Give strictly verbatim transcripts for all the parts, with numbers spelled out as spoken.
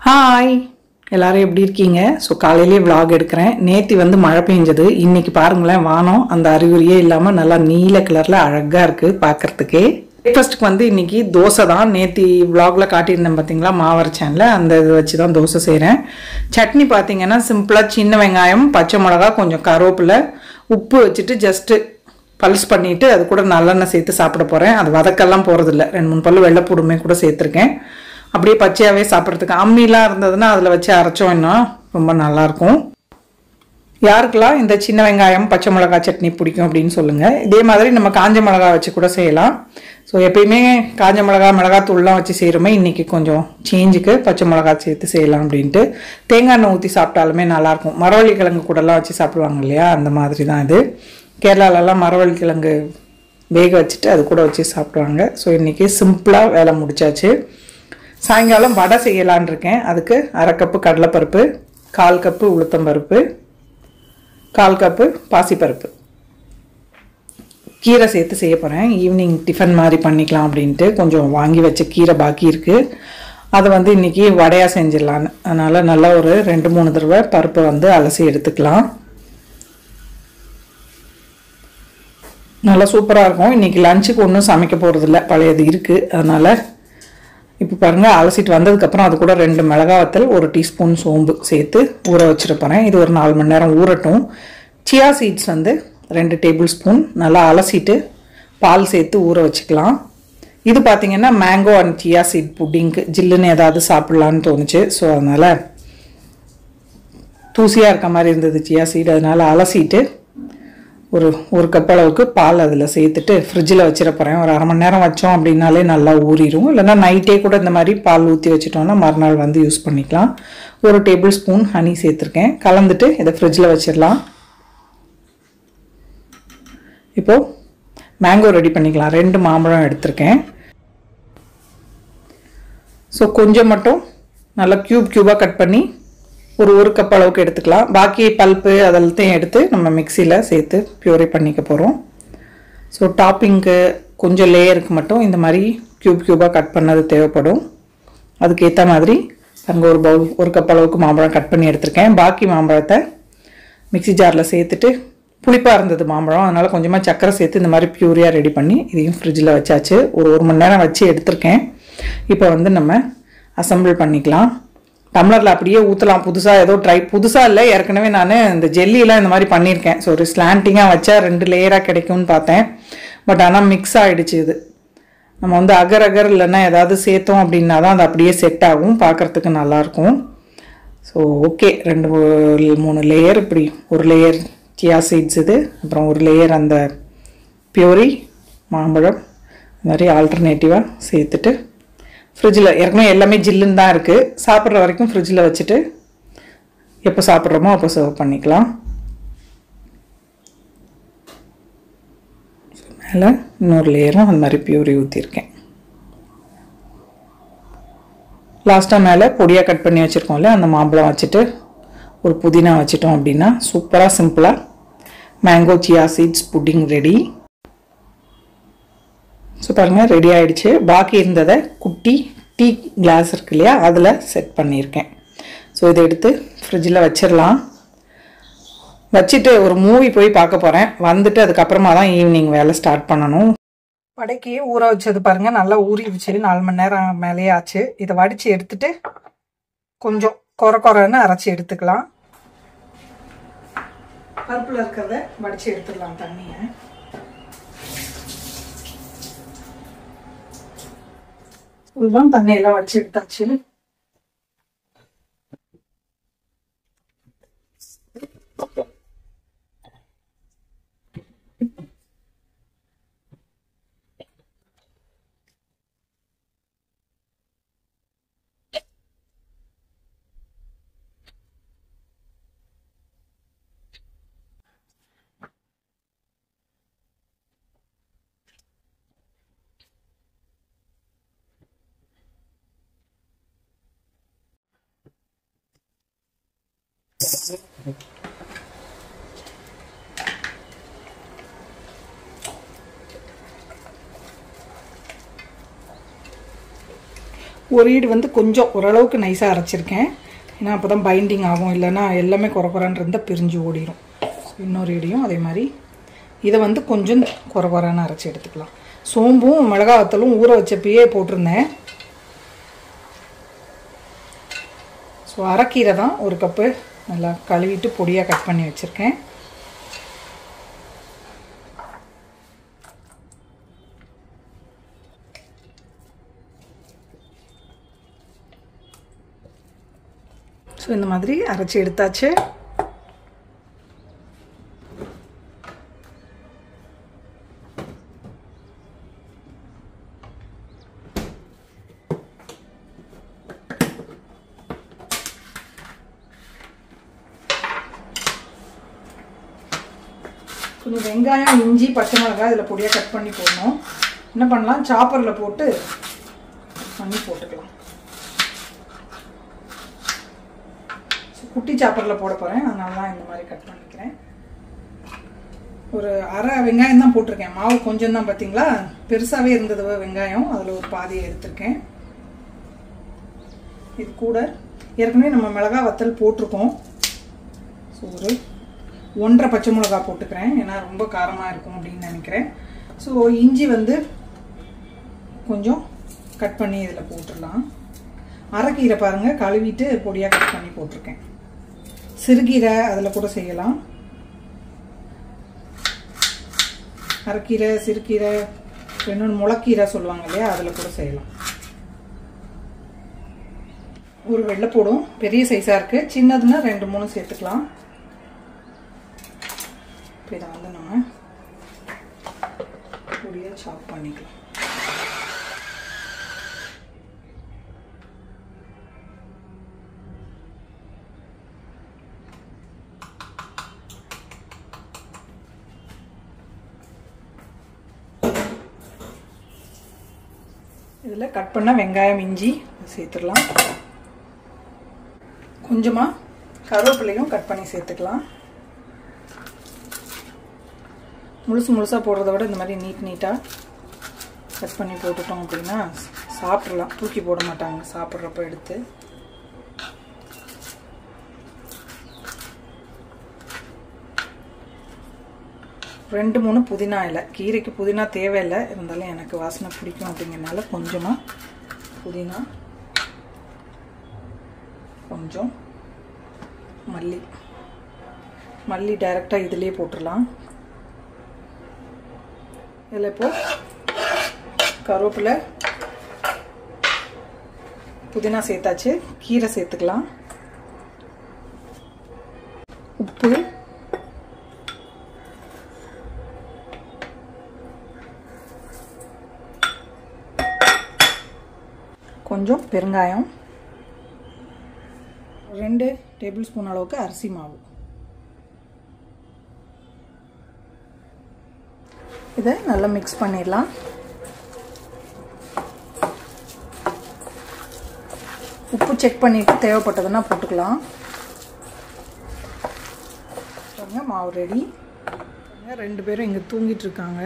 Hi எல்லாரும் எப்படி இருக்கீங்க? ஸோ காலையிலேயே vlog எடுக்கிறேன். நேற்று வந்து மழை பெஞ்சது. இன்னைக்கு பாருங்களேன், வானம் அந்த அறிகுறியே இல்லாமல் நல்லா நீல கலரில் அழகாக இருக்குது பார்க்குறதுக்கே. பிரேக்ஃபாஸ்ட்டுக்கு வந்து இன்னைக்கு தோசை தான். நேற்று vlogல காட்டியிருந்தேன் பார்த்தீங்களா, மாவரைச்சேன்ல, அந்த இது வச்சு தான் தோசை செய்கிறேன். சட்னி பார்த்தீங்கன்னா சிம்பிளாக சின்ன வெங்காயம், பச்சை மிளகா, கொஞ்சம் கருவேப்பிலை, உப்பு வச்சுட்டு ஜஸ்ட்டு பல்ஸ் பண்ணிவிட்டு அது கூட நல்லெண்ணெய் சேர்த்து சாப்பிட போகிறேன். அது வதக்கெல்லாம் போகிறதில்ல. ரெண்டு மூணு பல்லு வெள்ளைப்பூடுமே கூட சேர்த்துருக்கேன். அப்படியே பச்சையாகவே சாப்பிட்றதுக்கு அம்மிலாம் இருந்ததுன்னா அதில் வச்சு அரைச்சோம் இன்னும் ரொம்ப நல்லாயிருக்கும். யாருக்கெல்லாம் இந்த சின்ன வெங்காயம் பச்சை மிளகா சட்னி பிடிக்கும் அப்படின்னு சொல்லுங்கள். இதே மாதிரி நம்ம காஞ்ச மிளகா வச்சு கூட செய்யலாம். ஸோ எப்பயுமே காஞ்ச மிளகா மிளகாத்தூள்லாம் வச்சு செய்கிறோமே, இன்றைக்கி கொஞ்சம் சேஞ்சுக்கு பச்சை மிளகா சேர்த்து செய்யலாம் அப்படின்ட்டு. தேங்காய் எண்ணெய் ஊற்றி சாப்பிட்டாலுமே நல்லாயிருக்கும். மரவள்ளி கிழங்கு கூடலாம் வச்சு சாப்பிடுவாங்க இல்லையா, அந்த மாதிரி தான் இது. கேரளாலெல்லாம் மரவள்ளி கிழங்கு வேக வச்சுட்டு அது கூட வச்சு சாப்பிடுவாங்க. ஸோ இன்றைக்கி சிம்பிளாக வேலை முடிச்சாச்சு. சாயங்காலம் வடை செய்யலான் இருக்கேன். அதுக்கு அரை கப்பு கடலைப்பருப்பு, கால் கப்பு உளுத்தம்பருப்பு, கால் கப்பு பாசிப்பருப்பு, கீரை சேர்த்து செய்ய போகிறேன். ஈவினிங் டிஃபன் மாதிரி பண்ணிக்கலாம் அப்படின்ட்டு கொஞ்சம் வாங்கி வச்ச கீரை பாக்கி இருக்குது. அதை வந்து இன்றைக்கி வடையாக செஞ்சிடலான்னு. அதனால் நல்லா ஒரு ரெண்டு மூணு தடவை பருப்பை வந்து அலசி எடுத்துக்கலாம். நல்லா சூப்பராக இருக்கும். இன்றைக்கி லஞ்சுக்கு ஒன்றும் சமைக்க போகிறதில்ல, பழையது இருக்குது. அதனால் இப்போ பாருங்கள், அலசிட்டு வந்ததுக்கப்புறம் அது கூட ரெண்டு மிளகா வத்தல், ஒரு டீஸ்பூன் சோம்பு சேர்த்து ஊற வச்சுட்டு போகிறேன். இது ஒரு நாலு மணி நேரம் ஊறட்டும். சியா சீட்ஸ் வந்து ரெண்டு டேபிள் ஸ்பூன் நல்லா அலசிட்டு பால் சேர்த்து ஊற வச்சுக்கலாம். இது பார்த்திங்கன்னா மேங்கோ அண்ட் சியா சீட் புட்டிங்க்கு ஜில்லுன்னு ஏதாவது சாப்பிட்லான்னு தோணுச்சு. ஸோ அதனால் தூசியாக இருக்க மாதிரி இருந்தது சியா சீட். அதனால் அலசிட்டு ஒரு ஒரு கப் அளவுக்கு பால் அதில் சேர்த்துட்டு ஃப்ரிட்ஜில் வச்சிட போகிறேன். ஒரு அரை மணி நேரம் வச்சோம் அப்படின்னாலே நல்லா ஊறிடும். இல்லைன்னா நைட்டே கூட இந்த மாதிரி பால் ஊற்றி வச்சிட்டோம்னா மறுநாள் வந்து யூஸ் பண்ணிக்கலாம். ஒரு டேபிள் ஸ்பூன் ஹனி சேர்த்துருக்கேன். கலந்துட்டு இதை ஃப்ரிட்ஜில் வச்சிடலாம். இப்போது மேங்கோ ரெடி பண்ணிக்கலாம். ரெண்டு மாம்பழம் எடுத்திருக்கேன். ஸோ கொஞ்சம் மட்டும் நல்லா க்யூப் க்யூபாக கட் பண்ணி ஒரு ஒரு கப் அளவுக்கு எடுத்துக்கலாம். பாக்கி பல்ப்பு அதெல்லாத்தையும் எடுத்து நம்ம மிக்சியில் சேர்த்து ப்யூரி பண்ணிக்க போகிறோம். ஸோ டாப்பிங்க்கு கொஞ்சம் லேயருக்கு மட்டும் இந்த மாதிரி க்யூப் க்யூபாக கட் பண்ணது தேவைப்படும். அதுக்கேற்ற மாதிரி அங்கே ஒரு பவுல் ஒரு கப் அளவுக்கு மாம்பழம் கட் பண்ணி எடுத்திருக்கேன். பாக்கி மாம்பழத்தை மிக்சி ஜாரில் சேர்த்துட்டு, புளிப்பாக இருந்தது மாம்பழம், அதனால் கொஞ்சமாக சக்கரை சேர்த்து இந்த மாதிரி ப்யூரியாக ரெடி பண்ணி இதையும் ஃப்ரிட்ஜில் வச்சாச்சு. ஒரு ஒரு மணி நேரம் வச்சு எடுத்திருக்கேன். இப்போ வந்து நம்ம அசம்பிள் பண்ணிக்கலாம். டம்ளரில் அப்படியே ஊற்றலாம். புதுசாக ஏதோ ட்ரை புதுசாக இல்லை, ஏற்கனவே நான் இந்த ஜெல்லியெலாம் இந்த மாதிரி பண்ணியிருக்கேன். ஸோ ஒரு ஸ்லாண்டிங்காக வச்சா ரெண்டு லேயராக கிடைக்கும்னு பார்த்தேன். பட் ஆனால் மிக்ஸ் ஆகிடுச்சு. இது நம்ம வந்து அகர் அகர் இல்லைன்னா ஏதாவது சேர்த்தோம் அப்படின்னா தான் அது அப்படியே செட் ஆகும், பார்க்குறதுக்கு நல்லாயிருக்கும். ஸோ ஓகே, ரெண்டு மூணு லேயர் இப்படி, ஒரு லேயர் சியா சீட்ஸ் இது, அப்புறம் ஒரு லேயர் அந்த பியூரி மாம்பழம், இந்த மாதிரி ஆல்டர்னேட்டிவாக சேர்த்துட்டு ஃப்ரிட்ஜில், ஏற்கனவே எல்லாமே ஜில்லுன்னு தான் இருக்குது. சாப்பிட்ற வரைக்கும் ஃப்ரிட்ஜில் வச்சுட்டு எப்போ சாப்பிட்றோமோ அப்போ சர்வ் பண்ணிக்கலாம். மேலே இன்னொரு லேயரும் அந்த மாதிரி பியூரி ஊற்றிருக்கேன். லாஸ்ட்டாக மேலே பொடியாக கட் பண்ணி வச்சுருக்கோம்ல, அந்த மாம்பழம் வச்சுட்டு ஒரு புதினா வச்சுட்டோம் அப்படின்னா சூப்பராக சிம்பிளாக mango chia seeds pudding ready. So பாருங்கள், ரெடி ஆகிடுச்சு. பாக்கி இருந்ததை குட்டி டீ கிளாஸ் இருக்கு இல்லையா, அதில் செட் பண்ணியிருக்கேன். ஸோ இதை எடுத்து ஃப்ரிட்ஜில் வச்சிடலாம். வச்சுட்டு ஒரு மூவி போய் பார்க்க போகிறேன். வந்துட்டு அதுக்கப்புறமா தான் ஈவினிங் வேலை ஸ்டார்ட் பண்ணணும். வடைக்கு ஊற வச்சது பாருங்கள், நல்லா ஊறிடுச்சு. நாலு மணி நேரம் மேலேயே ஆச்சு. இதை வடித்து எடுத்துட்டு கொஞ்சம் கொர கொரன்னு அரைச்சி எடுத்துக்கலாம். பருப்பில் இருக்கிறத வடித்து எடுத்துடலாம் தண்ணியை. இதுதான் தண்ணியெல்லாம் வச்சு எடுத்தாச்சு. ஒரு ஈடு வந்து கொஞ்சம் ஓரளவுக்கு நைஸாக அரைச்சிருக்கேன். ஏன்னா அப்போ தான் பைண்டிங் ஆகும், இல்லைன்னா எல்லாமே குறை குறைன்னு இருந்தால் பிரிஞ்சு ஓடிடும். இன்னொரு ஈடையும் அதே மாதிரி இதை வந்து கொஞ்சம் குறை குறைன்னு அரைச்சி எடுத்துக்கலாம். சோம்பும் மிளகா வத்தலும் ஊற வச்சப்பயே போட்டிருந்தேன். ஸோ அரைக்கீரை தான் ஒரு கப்பு நல்லா கழுவிட்டு பொடியாக கட் பண்ணி வச்சுருக்கேன். ஸோ இந்த மாதிரி அரைச்சி எடுத்தாச்சு. கொஞ்சம் வெங்காயம், இஞ்சி, பச்சை மிளகாய் இதில் பொடியாக கட் பண்ணி போடணும். என்ன பண்ணலாம், சாப்பரில் போட்டு பண்ணி போட்டுக்கலாம். குட்டி சாப்பரில் போட போகிறேன், அதனால தான் இந்த மாதிரி கட் பண்ணிக்கிறேன். ஒரு அரை வெங்காயம் தான் போட்டிருக்கேன், மாவு கொஞ்சம் தான். பார்த்தீங்களா, பெருசாகவே இருந்தது வெங்காயம், அதில் ஒரு பாதியை எடுத்திருக்கேன். இது கூட ஏற்கனவே நம்ம மிளகா வத்தல் போட்டிருக்கோம். ஸோ ஒரு ஒன்றரை பச்சை மிளகா போட்டுக்கிறேன், ஏன்னா ரொம்ப காரமாக இருக்கும் அப்படின்னு நினைக்கிறேன். ஸோ இஞ்சி வந்து கொஞ்சம் கட் பண்ணி இதில் போட்டுடலாம். அரைக்கீரை பாருங்கள், கழுவிட்டு பொடியாக கட் பண்ணி போட்டிருக்கேன். சிறுகீரை அதில் கூட செய்யலாம். அரைக்கீரை, சிறுகீரை, இன்னொன்று முளைக்கீரை சொல்லுவாங்க இல்லையா, அதில் கூட செய்யலாம். ஒரு வெள்ளைப்பூடும் பெரிய சைஸாக இருக்குது, சின்னதுன்னா ரெண்டு மூணு சேர்த்துக்கலாம். இப்போ இதை வந்து நம்ம பொடியாக சாப் பண்ணிக்கலாம். இதில் கட் பண்ண வெங்காயம், இஞ்சி சேர்த்துடலாம். கொஞ்சமாக கருவேப்பிலையும் கட் பண்ணி சேர்த்துக்கலாம். முழுசு முழுசாக போடுறத விட இந்த மாதிரி நீட் நீட்டாக கட் பண்ணி போட்டுட்டோம் அப்படின்னா சாப்பிட்றலாம், தூக்கி போட மாட்டாங்க சாப்பிட்றப்ப எடுத்து. ரெண்டு மூணு புதினா இலை, கீரைக்கு புதினா தேவையில்லை, இருந்தாலும் எனக்கு வாசனை பிடிக்கும் அப்படிங்கிறனால கொஞ்சமாக புதினா, கொஞ்சம் மல்லி. மல்லி டைரெக்டாக இதிலே போட்டுடலாம். இதில் இப்போ கருவேப்பிலை, புதினா சேர்த்தாச்சு. கீரை சேர்த்துக்கலாம். உப்பு, கொஞ்சம் பெருங்காயம், ரெண்டு டேபிள் ஸ்பூன் அளவுக்கு அரிசி மாவு. இதை நல்லா மிக்ஸ் பண்ணிடலாம். உப்பு செக் பண்ணிட்டு தேவைப்பட்டதுன்னா போட்டுக்கலாம். மாவு ரெடி. ரெண்டு பேரும் இங்கே தூங்கிட்டு இருக்காங்க.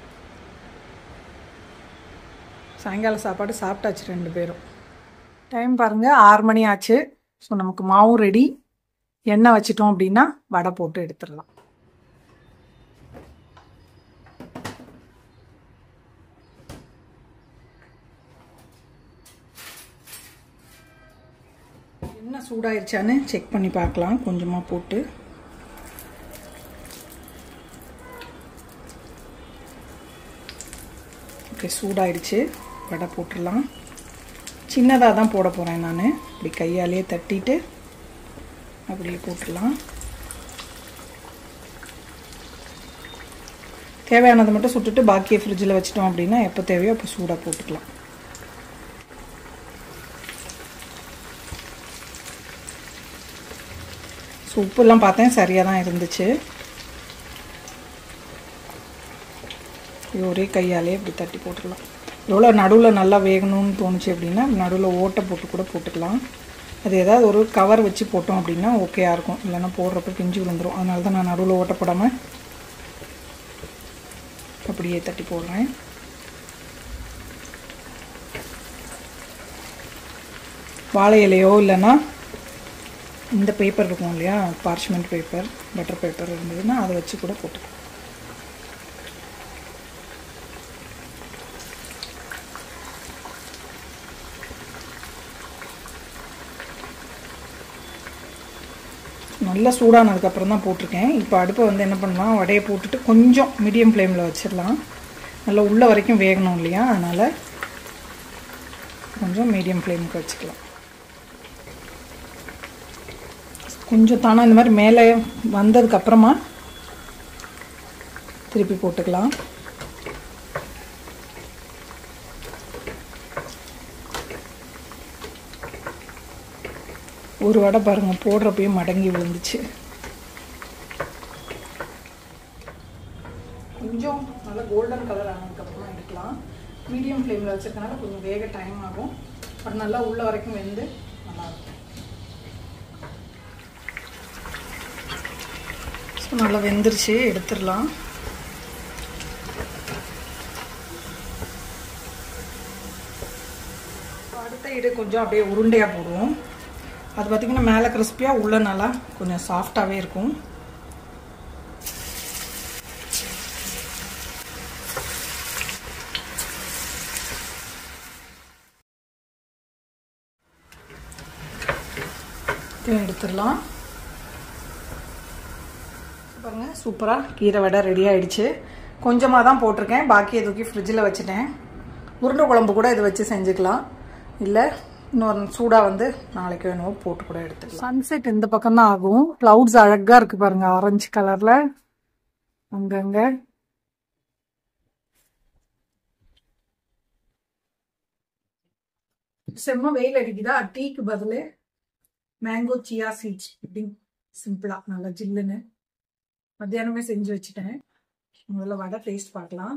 சாயங்கால சாப்பாடு சாப்பிட்டாச்சு ரெண்டு பேரும். டைம் பாருங்கள், ஆறு மணி ஆச்சு. ஸோ நமக்கு மாவும் ரெடி. எண்ணெய் வச்சிட்டோம் அப்படின்னா வடை போட்டு எடுத்துடலாம். எண்ணெய் சூடாயிருச்சான்னு செக் பண்ணி பார்க்கலாம். கொஞ்சமாக போட்டு ஓகே, சூடாயிடுச்சு. வடை போட்டுடலாம். சின்னதாக தான் போட போகிறேன் நான். இப்படி கையாலேயே தட்டிட்டு அப்படியே போட்டுடலாம். தேவையானதை மட்டும் சுட்டுட்டு பாக்கியை ஃப்ரிட்ஜில் வச்சிட்டோம் அப்படின்னா எப்போ தேவையோ அப்போ சூடாக போட்டுக்கலாம். ஸோ உப்புலாம் பார்த்தேன், சரியாக தான் இருந்துச்சு. இது ஒரே கையாலே இப்படி தட்டி போட்டுடலாம். எவ்வளோ நடுவில் நல்லா வேகணும்னு தோணுச்சு அப்படின்னா நடுவில் ஓட்டை போட்டு கூட போட்டுக்கலாம். அது ஏதாவது ஒரு கவர் வச்சு போட்டோம் அப்படின்னா ஓகேயாக இருக்கும். இல்லைன்னா போடுறப்ப பிஞ்சு விழுந்துடும். அதனால தான் நான் நடுவில் ஓட்ட போடாமல் அப்படியே தட்டி போடுறேன். வாழை இலையோ இல்லைன்னா இந்த பேப்பர் இருக்கும் இல்லையா, பார்ச்மெண்ட் பேப்பர், பட்டர் பேப்பர் இருந்ததுன்னா அதை வச்சு கூட போட்டுக்கலாம். நல்லா சூடானதுக்கப்புறம் தான் போட்டிருக்கேன். இப்போ அடுப்பை வந்து என்ன பண்ணலாம், வடையை போட்டுட்டு கொஞ்சம் மீடியம் ஃப்ளேமில் வச்சிடலாம். நல்லா உள்ள வரைக்கும் வேகணும் இல்லையா, அதனால் கொஞ்சம் மீடியம் ஃப்ளேமுக்கு வச்சுக்கலாம். கொஞ்சம் தானே இந்த மாதிரி மேலே வந்ததுக்கப்புறமா திருப்பி போட்டுக்கலாம். ஒரு வடை பாருங்கள் போடுறப்பையும் மடங்கி விழுந்துச்சு. கொஞ்சம் நல்லா கோல்டன் கலர் ஆனதுக்கப்புறம் எடுக்கலாம். மீடியம் ஃப்ளேமில் வச்சுருக்கனால கொஞ்சம் வேக டைம் ஆகும். பட் நல்லா உள்ள வரைக்கும் வெந்து நல்லாயிருக்கும். ஸோ நல்லா வெந்துருச்சு, எடுத்துடலாம். அடுத்த இது கொஞ்சம் அப்படியே உருண்டையாக போடுவோம். அது பார்த்திங்கன்னா மேலே கிறிஸ்பியாக உள்ள நல்லா கொஞ்சம் சாஃப்டாகவே இருக்கும். எடுத்துடலாம். பாருங்கள் சூப்பராக கீரை வடை ரெடி ஆகிடுச்சு. கொஞ்சமாக தான் போட்டிருக்கேன், பாக்கியை தூக்கி ஃப்ரிட்ஜில் வச்சுட்டேன். உருண்டை குழம்பு கூட இதை வச்சு செஞ்சுக்கலாம், இல்லை இன்னொரு சூடாக வந்து நாளைக்கு வேணும் போட்டு கூட எடுத்துக்கலாம். சன்செட் இந்த பக்கம் தான் ஆகும். கிளவுட்ஸ் அழகாக இருக்குது பாருங்கள், ஆரஞ்சு கலரில் அங்கங்கே. செம்ம வெயில் அடிக்குதா, டீக்கு பதில் மேங்கோ சியா சீட்ஸ் இப்படி சிம்பிளாக நல்லா ஜில்லுன்னு மத்தியானமே செஞ்சு வச்சுட்டேன். முதல்ல வடை டேஸ்ட் பார்க்கலாம்.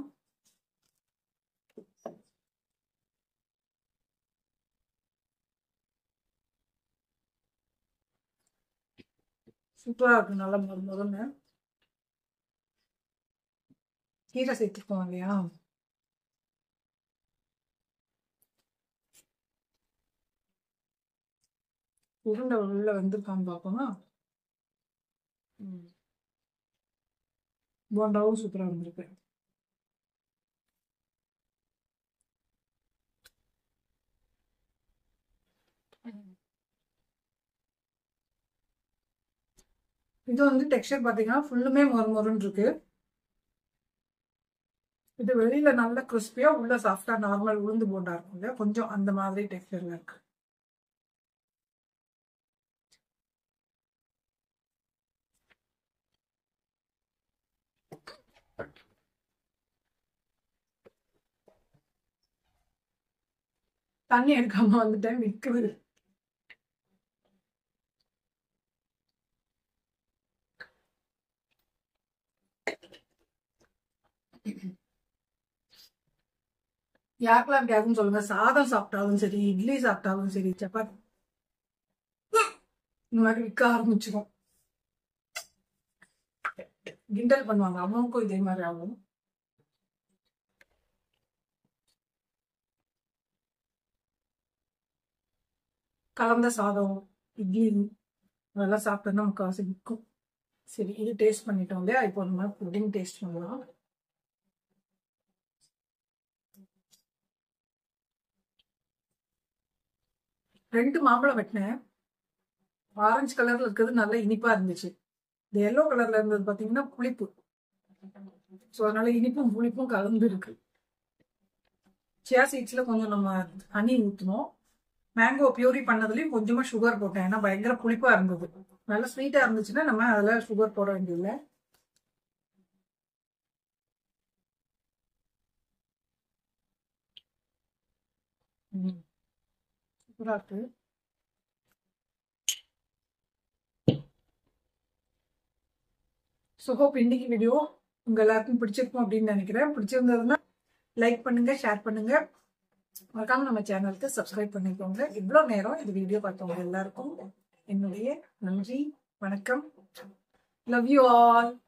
சூப்பராக இருக்கும். நல்லா முத முதல்ல கீரை சேர்த்துருக்கோம் இல்லையா, உருண்டை உள்ள வெந்திருக்கான்னு பார்ப்போமா. போண்டாவும் சூப்பராக இருந்திருக்கு. இது வந்து டெக்ஸ்சர் பார்த்தீங்கன்னா ஃபுல்லுமே மொறு மொறுன்னு இருக்கு. இது வெளியில நல்ல கிறிஸ்பியா உள்ள சாஃப்டா நார்மல் உளுந்து போண்டா இருக்கும் இல்லையா, கொஞ்சம் அந்த மாதிரி டெக்ஸ்சர்ல இருக்கு. தண்ணி எடுக்காம வந்துட்டேன், விற்குது. யாருக்கெல்லாம் கேட்கும் சொல்லுங்க. சாதம் சாப்பிட்டாலும் சரி, இட்லி சாப்பிட்டாலும் சரி, சப்பாத்தி இந்த மாதிரி விற்க ஆரம்பிச்சிடும். கிண்டல் பண்ணுவாங்க, அவனுக்கும் இதே மாதிரி ஆகும். கலந்த சாதம், இட்லி அதெல்லாம் சாப்பிட்டோம்னா முக்கால்வாசி விற்கும். சரி, இது டேஸ்ட் பண்ணிட்டோம் இல்லையா, இப்போ நம்ம புடிங் டேஸ்ட் பண்ணலாம். ரெண்டு மாம்பழம் வெட்டினேன். ஆரஞ்சு கலர்ல இருக்கிறது நல்லா இனிப்பா இருந்துச்சு. இந்த எல்லோ கலர்ல இருந்தது பாத்தீங்கன்னா புளிப்பு. ஸோ அதனால இனிப்பும் புளிப்பும் கலந்து இருக்கு. சியா சீட்ஸ்ல கொஞ்சம் நம்ம ஹனி ஊற்றணும். மேங்கோ பியூரி பண்ணதுலயும் கொஞ்சமா சுகர் போட்டேன், ஏன்னா பயங்கர புளிப்பா இருந்தது. நல்லா ஸ்வீட்டா இருந்துச்சுன்னா நம்ம அதில் சுகர் போட வேண்டியதில்லை. சூப்பரா இருக்கு. ஸோ ஹோப் இன்னைக்கு வீடியோ உங்க எல்லாருக்கும் பிடிச்சிருக்கும் அப்படின்னு நினைக்கிறேன். பிடிச்சிருந்ததுன்னா லைக் பண்ணுங்க, ஷேர் பண்ணுங்க, மறக்காம நம்ம சேனலுக்கு சப்ஸ்கிரைப் பண்ணிக்கோங்க. இவ்வளோ நேரம் இந்த வீடியோ பார்த்தவங்க எல்லாருக்கும் என்னுடைய நன்றி, வணக்கம். Love you all.